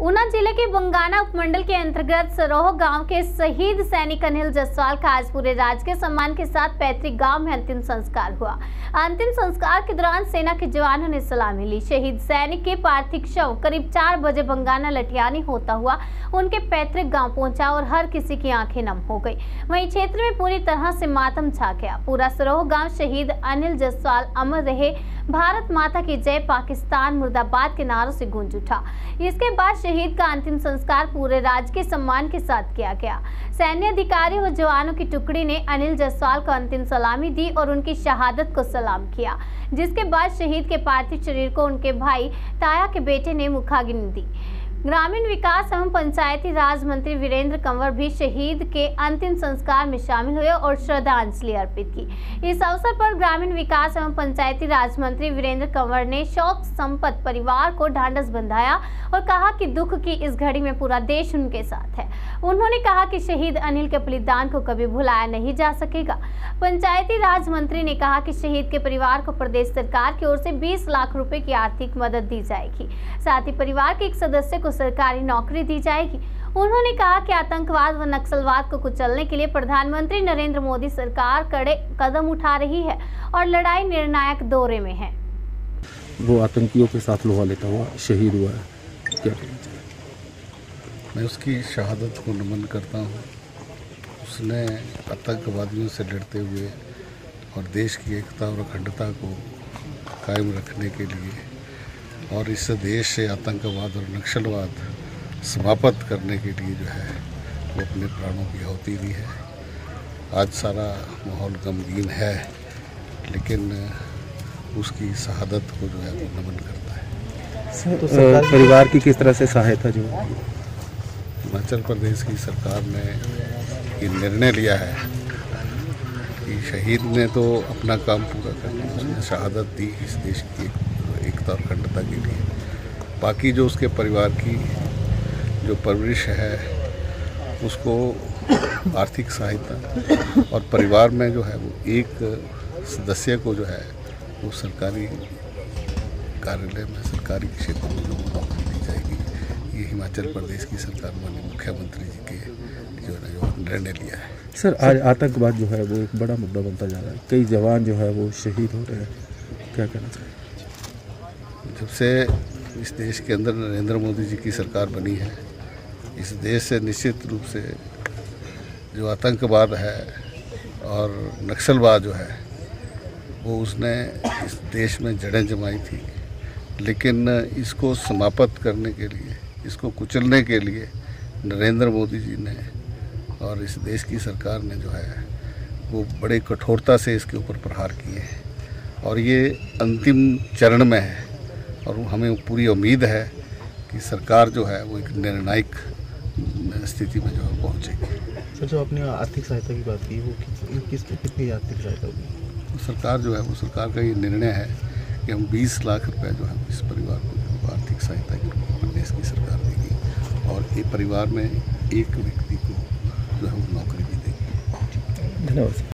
ऊना जिले के बंगाना उपमंडल के अंतर्गत सरोह गांव के शहीद सैनिक अनिल जसवाल का आज पूरे राजकीय सम्मान के साथ पैतृक गांव में अंतिम संस्कार हुआ। अंतिम संस्कार के दौरान सेना के जवानों ने सलामी ली। शहीद सैनिक के पार्थिव शव करीब 4 बजे बंगाना लठियानी होता हुआ उनके पैतृक गांव पहुंचा और हर किसी की आंखें नम हो गई। वहीं क्षेत्र में पूरी तरह से मातम छा गया। पूरा सरोह गांव शहीद अनिल जसवाल अमर रहे, भारत माता की जय, पाकिस्तान मुर्दाबाद के नारों से गूंज उठा। इसके बाद शहीद का अंतिम संस्कार पूरे राजकीय सम्मान के साथ किया गया। सैन्य अधिकारी व जवानों की टुकड़ी ने अनिल जसवाल को अंतिम सलामी दी और उनकी शहादत को सलाम किया, जिसके बाद शहीद के पार्थिव शरीर को उनके भाई ताया के बेटे ने मुखाग्नि दी। ग्रामीण विकास एवं पंचायती राज मंत्री वीरेंद्र कंवर भी शहीद के अंतिम संस्कार में शामिल हुए और श्रद्धांजलि अर्पित की। इस अवसर पर ग्रामीण विकास एवं पंचायती राज मंत्री वीरेंद्र कंवर ने शोक संपन्न परिवार को ढांढस बंधाया और कहा कि दुख की इस घड़ी में पूरा देश उनके साथ है। उन्होंने कहा कि शहीद अनिल के बलिदान को कभी भुलाया नहीं जा सकेगा। पंचायती राज मंत्री ने कहा कि शहीद के परिवार को प्रदेश सरकार की ओर से 20 लाख रुपए की आर्थिक मदद दी जाएगी। साथ ही परिवार के एक सदस्य को सरकारी नौकरी दी जाएगी। उन्होंने कहा कि आतंकवाद व नक्सलवाद को कुचलने के लिए प्रधानमंत्री नरेंद्र मोदी सरकार कड़े कदम उठा रही है और लड़ाई निर्णायक दौरे में है। वो आतंकियों के साथ लोहा लेता हुआ शहीद हुआ है, क्या कहना चाहिए? मैं उसकी शहादत को नमन करता हूँ। उसने आतंकवादियों से लड़ते हुए और देश की एकता और अखंडता को कायम रखने के लिए और इस देश से आतंकवाद और नक्सलवाद समाप्त करने के लिए जो है वो अपने प्राणों की आहुति दी है। आज सारा माहौल गमगीन है, लेकिन उसकी शहादत को जो है वो नमन करता है। तो परिवार की किस तरह से सहायता जो हिमाचल प्रदेश की सरकार ने ये निर्णय लिया है कि शहीद ने तो अपना काम पूरा कर लिया, उसने शहादत दी इस देश की एकता और अखंडता के लिए। बाकी जो उसके परिवार की जो परवरिश है उसको आर्थिक सहायता और परिवार में जो है वो एक सदस्य को जो है वो सरकारी कार्यालय में सरकारी क्षेत्र में जो नौकरी दी जाएगी। ये हिमाचल प्रदेश की सरकार माननीय मुख्यमंत्री जी के जो है जो निर्णय लिया है। सर, आज आतंकवाद जो है वो एक बड़ा मुद्दा बनता जा रहा है। कई जवान जो है वो शहीद हो रहे हैं, क्या कहना चाहिए? जब से इस देश के अंदर नरेंद्र मोदी जी की सरकार बनी है, इस देश से निश्चित रूप से जो आतंकवाद है और नक्सलवाद जो है वो उसने इस देश में जड़ें जमाई थी। लेकिन इसको समाप्त करने के लिए, इसको कुचलने के लिए नरेंद्र मोदी जी ने और इस देश की सरकार ने जो है वो बड़े कठोरता से इसके ऊपर प्रहार किए हैं और ये अंतिम चरण में है और हमें पूरी उम्मीद है कि सरकार जो है वो एक निर्णायक स्थिति में जो है पहुँचेगी। सर, जो आपने आर्थिक सहायता की बात की वो कितनी आर्थिक सहायता होगी? सरकार जो है वो सरकार का ये निर्णय है कि हम 20 लाख रुपए जो है इस परिवार को आर्थिक सहायता के रूप में प्रदेश की सरकार देगी और ये परिवार में एक व्यक्ति को जो है वो नौकरी भी देगी। धन्यवाद।